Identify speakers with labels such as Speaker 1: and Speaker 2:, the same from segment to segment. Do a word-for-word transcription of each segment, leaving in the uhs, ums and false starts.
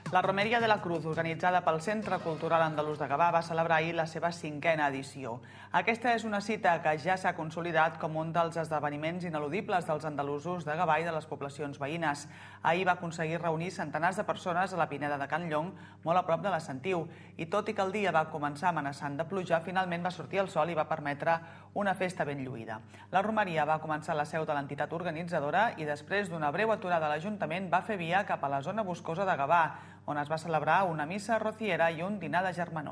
Speaker 1: La Romeria de la Cruz, organitzada pel Centre Cultural Andalús de Gavà, va celebrar ahir la seva cinquena edició. Aquesta és una cita que ja s'ha consolidat com un dels esdeveniments ineludibles dels andalusos de Gavà i de les poblacions veïnes. Ahir va aconseguir reunir centenars de persones a la Pineda de Can Llong, molt a prop de la Sentiu, i tot i que el dia va començar amenaçant de pluja, finalment va sortir el sol i va permetre una festa ben lluïda. La romeria va començar a la seu de l'entitat organitzadora i després d'una breu aturada a l'Ajuntament va fer via cap a la zona boscosa de Gavà, on es va celebrar una missa rociera i un dinar de germanor.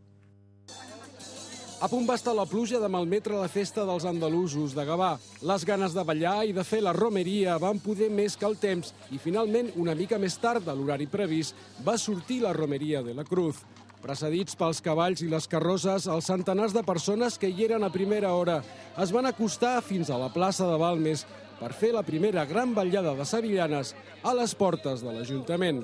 Speaker 2: A punt va estar la pluja de malmetre la festa dels andalusos de Gavà. Les ganes de ballar i de fer la romeria van poder més que el temps i finalment, una mica més tard de l'horari previst, va sortir la Romeria de la Cruz. Precedits pels cavalls i les carrosses, els centenars de persones que hi eren a primera hora es van acostar fins a la plaça de Balmes per fer la primera gran ballada de sevillanes a les portes de l'Ajuntament.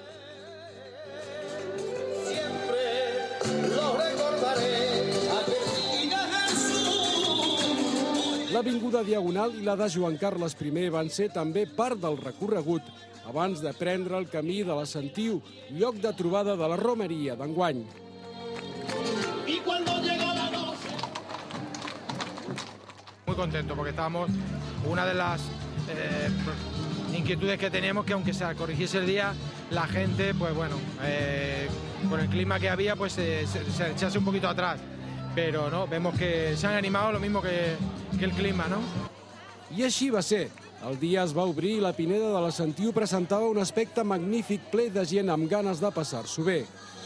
Speaker 2: L'avinguda Diagonal i la de Joan Carles primer van ser també part del recorregut abans de prendre el camí de la Sentiu, lloc de trobada de la romeria d'enguany.
Speaker 3: Muy contento porque estábamos, una de las eh, inquietudes que teníamos que aunque se corrigiese el día, la gente, pues bueno, eh, con el clima que había, pues se, se, se echase un poquito atrás. Però no, vemos que se han animado lo mismo que, que el clima, ¿no?
Speaker 2: I així va ser. El dia es va obrir i la Pineda de la Sentiu presentava un aspecte magnífic ple de gent amb ganes de passar-s'ho bé.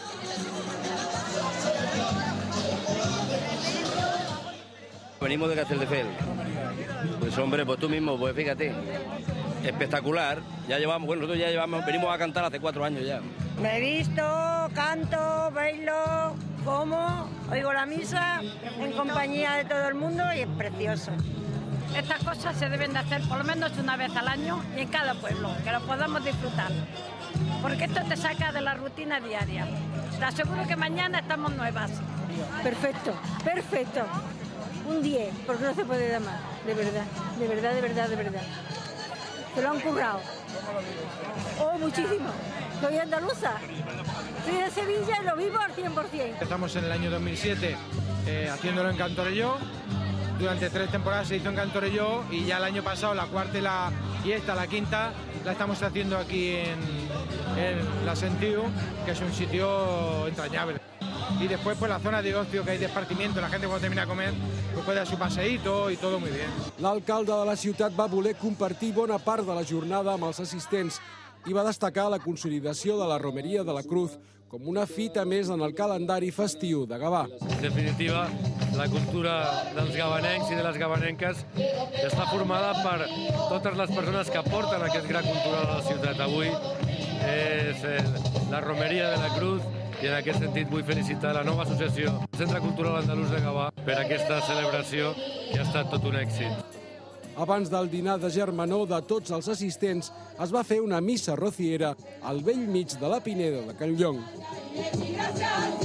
Speaker 4: Venimos de Castelldefels. Pues hombre, pues tú mismo, pues fíjate. Espectacular. Ya llevamos, bueno, nosotros ya llevamos, venimos a cantar hace cuatro años ya.
Speaker 5: Me he visto, canto, bailo, como, oigo la misa en compañía de todo el mundo y es precioso.
Speaker 6: Estas cosas se deben de hacer por lo menos una vez al año y en cada pueblo, que lo podamos disfrutar. Porque esto te saca de la rutina diaria. Te aseguro que mañana estamos nuevas.
Speaker 5: Perfecto, perfecto. Un diez, porque no se puede dar más, de verdad, de verdad, de verdad, de verdad. Se lo han currado. Oh, muchísimo. Soy andaluza. Soy de Sevilla y lo vivo al cien por cien.
Speaker 3: Estamos en el año dos mil siete eh, haciéndolo en Cantorelló. Durante tres temporadas se hizo en Cantorelló y ya el año pasado la cuarta y, la, y esta, la quinta, la estamos haciendo aquí en, en la Sentiu, que es un sitio entrañable. Y después pues la zona de ocio, que hay de esparcimiento, la gente cuando termina de comer pues puede dar su paseíto y todo muy bien.
Speaker 2: L'alcalde de la ciutat va voler compartir bona part de la jornada amb els assistents i va destacar la consolidació de la Romeria de la Cruz com una fita més en el calendari festiu de Gavà.
Speaker 7: En definitiva, la cultura dels gavanencs i de les gavanenques està formada per totes les persones que porten aquest gra cultural a la ciutat. Avui és la Romeria de la Cruz i en aquest sentit vull felicitar la nova associació Centre Cultural Andalús de Gavà per aquesta celebració que ha estat tot un èxit.
Speaker 2: Abans del dinar de germanor de tots els assistents, es va fer una missa rociera al bell mig de la Pineda de Can Llong.